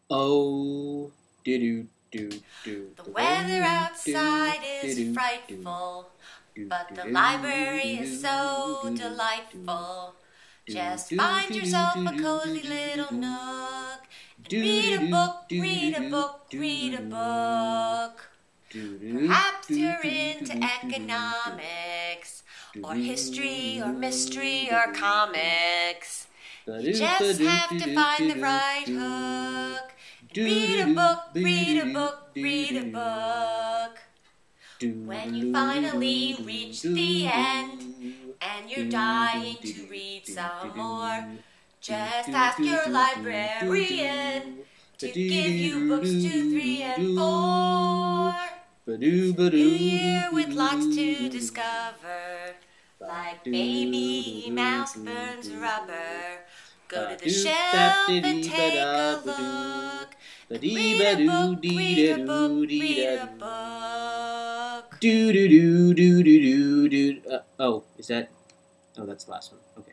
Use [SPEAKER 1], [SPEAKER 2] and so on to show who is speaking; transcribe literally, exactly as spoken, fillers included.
[SPEAKER 1] Oh, do do do do.
[SPEAKER 2] The weather outside is frightful, but the library is so delightful. Just find yourself a cozy little nook and read a book, read a book, read a book. Perhaps you're into economics, or history, or mystery, or comics. You just have to find the right hook. Read a book, read a book, read a book. When you finally reach the end and you're dying to read some more, just ask your librarian to give you books two, three, and four. New year with lots to discover, like Babymouse burns rubber. Go to the shelf and take a look. Read a book, read a book, read a book.
[SPEAKER 1] Do do do do do do do. Uh, oh, is that? Oh, that's the last one. Okay.